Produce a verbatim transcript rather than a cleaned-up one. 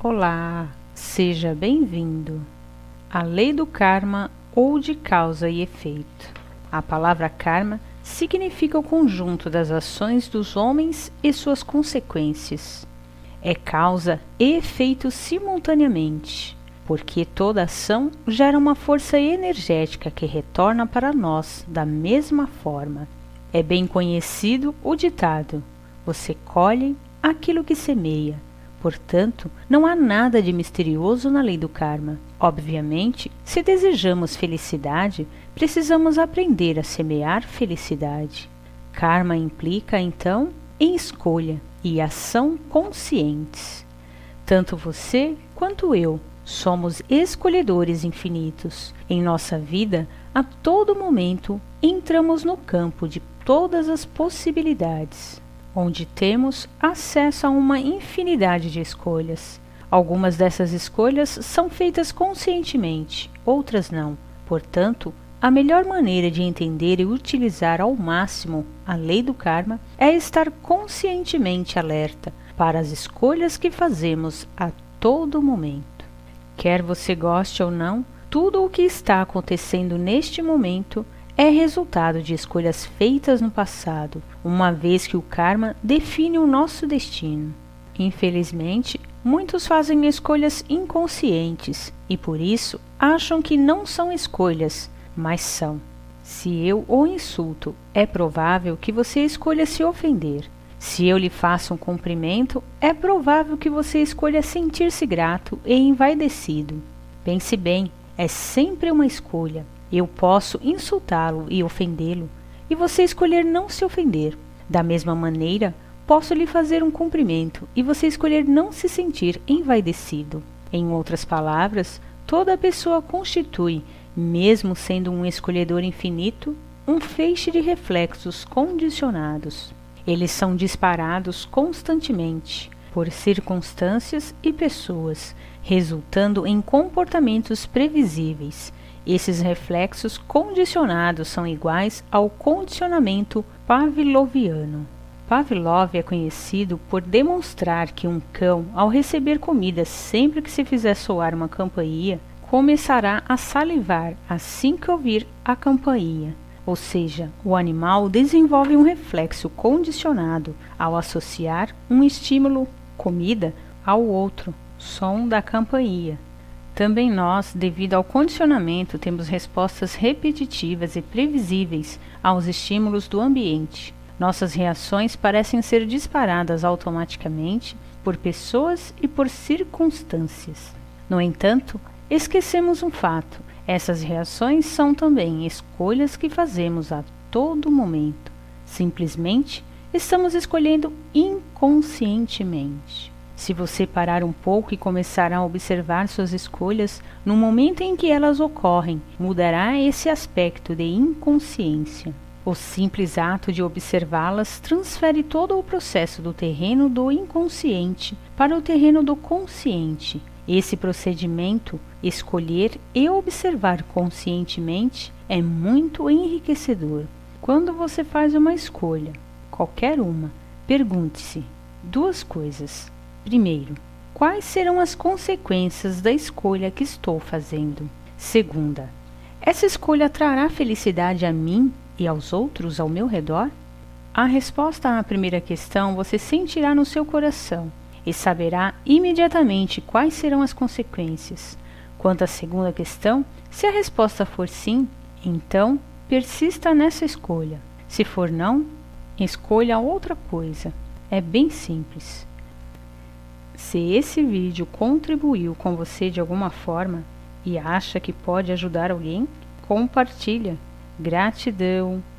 Olá, seja bem-vindo à lei do karma ou de causa e efeito. A palavra karma significa o conjunto das ações dos homens e suas consequências. É causa e efeito simultaneamente, porque toda ação gera uma força energética que retorna para nós da mesma forma. É bem conhecido o ditado: você colhe aquilo que semeia. Portanto, não há nada de misterioso na lei do karma. Obviamente, se desejamos felicidade, precisamos aprender a semear felicidade. Karma implica, então, em escolha e ação conscientes. Tanto você quanto eu somos escolhedores infinitos. Em nossa vida, a todo momento, entramos no campo de todas as possibilidades, onde temos acesso a uma infinidade de escolhas. Algumas dessas escolhas são feitas conscientemente, outras não. Portanto, a melhor maneira de entender e utilizar ao máximo a lei do karma é estar conscientemente alerta para as escolhas que fazemos a todo momento. Quer você goste ou não, tudo o que está acontecendo neste momento é resultado de escolhas feitas no passado, uma vez que o karma define o nosso destino. Infelizmente, muitos fazem escolhas inconscientes e por isso acham que não são escolhas, mas são. Se eu o insulto, é provável que você escolha se ofender. Se eu lhe faço um cumprimento, é provável que você escolha sentir-se grato e envaidecido. Pense bem, é sempre uma escolha. Eu posso insultá-lo e ofendê-lo, e você escolher não se ofender. Da mesma maneira, posso lhe fazer um cumprimento e você escolher não se sentir envaidecido. Em outras palavras, toda pessoa constitui, mesmo sendo um escolhedor infinito, um feixe de reflexos condicionados. Eles são disparados constantemente por circunstâncias e pessoas, resultando em comportamentos previsíveis. Esses reflexos condicionados são iguais ao condicionamento pavloviano. Pavlov é conhecido por demonstrar que um cão, ao receber comida sempre que se fizer soar uma campainha, começará a salivar assim que ouvir a campainha. Ou seja, o animal desenvolve um reflexo condicionado ao associar um estímulo, comida, ao outro, som da campainha. Também nós, devido ao condicionamento, temos respostas repetitivas e previsíveis aos estímulos do ambiente. Nossas reações parecem ser disparadas automaticamente por pessoas e por circunstâncias. No entanto, esquecemos um fato: essas reações são também escolhas que fazemos a todo momento. Simplesmente, estamos escolhendo inconscientemente. Se você parar um pouco e começar a observar suas escolhas, no momento em que elas ocorrem, mudará esse aspecto de inconsciência. O simples ato de observá-las transfere todo o processo do terreno do inconsciente para o terreno do consciente. Esse procedimento, escolher e observar conscientemente, é muito enriquecedor. Quando você faz uma escolha, qualquer uma, pergunte-se duas coisas. Primeiro, quais serão as consequências da escolha que estou fazendo? Segunda, essa escolha trará felicidade a mim e aos outros ao meu redor? A resposta à primeira questão você sentirá no seu coração e saberá imediatamente quais serão as consequências. Quanto à segunda questão, se a resposta for sim, então persista nessa escolha. Se for não, escolha outra coisa. É bem simples. Se esse vídeo contribuiu com você de alguma forma e acha que pode ajudar alguém, compartilha. Gratidão!